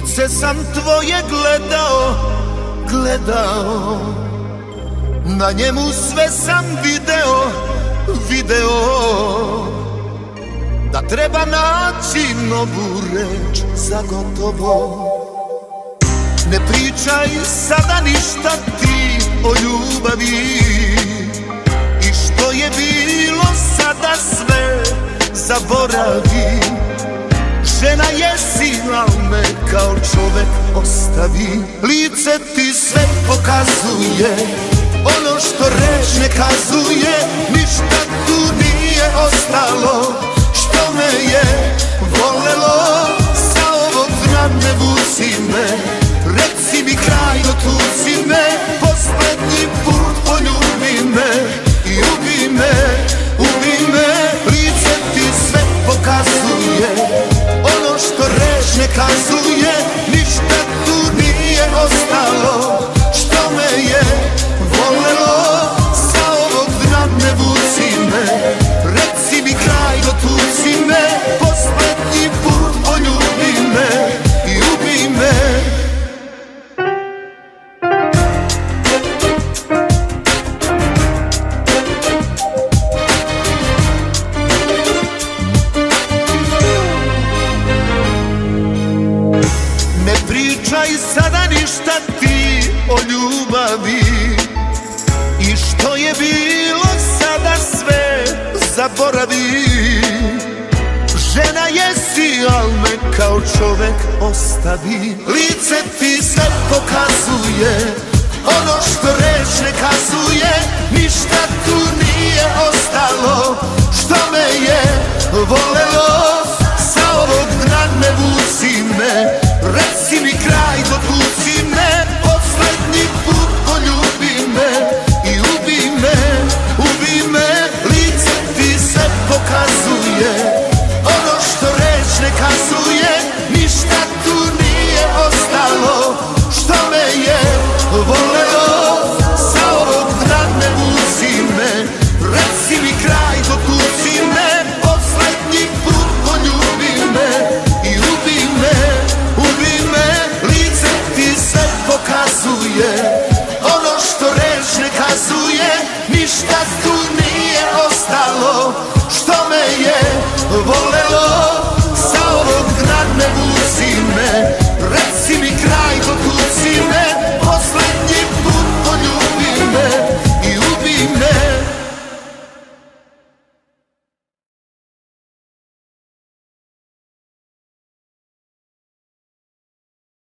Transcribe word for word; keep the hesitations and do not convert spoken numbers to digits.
Lice sam tvoje gledao, gledao, na njemu sve sam video, video, da treba naći novu reč za gotovo. Ne pričaj sada ništa ti o ljubavi, i što je bilo sada sve zaboravi. Žena jesi, al me kao čovek ostavi. Lice ti sve pokazuje, ono što reč ne kazuje. Ništa tu nije ostalo što me je volelo. Sa ovog dna ne vuci me, reci mi kraj, dotuci me. Poslednji put poljubi me i ubi me, ubi me. Lice ti sve pokazuje, ono što reč ne kazuje. Ništa tu nije ostalo što me je volelo. Sa ovog dna ne vuci me, reci mi kraj, dotuci me. Poslednji put poljubi me i ubi me. Sada ništa ti o ljubavi, i što je bilo sada sve zaboravi. Žena jesi, al me kao čovek ostavi. Lice ti sve pokazuje, ono što reč ne kazuje. Ništa tu nije ostalo što me je volelo. Sa ovog dna ne vuci me, reci mi kraj, dotuci me. Poslednji put poljubi me i ubi me, ubi me. Lice ti sve pokazuje, ono što reč ne kazuje. Ništa tu nije ostalo što me je volelo. Sa ovog dna ne vuci me, reci mi kraj, dotuci me. Poslednji put poljubi me i ubi me, ubi me. Lice ti sve pokazuje, ono što reč ne kazuje. Ništa tu nije ostalo što me je volelo. Sa ovog dna ne vuci me, reci mi kraj.